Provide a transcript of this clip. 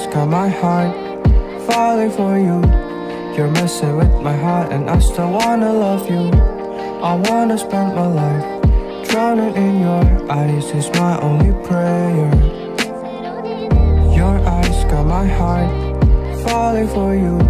got my heart falling for you. You're messing with my heart and I still wanna love you. I wanna spend my life drowning in your eyes is my only prayer. Your eyes got my heart falling for you.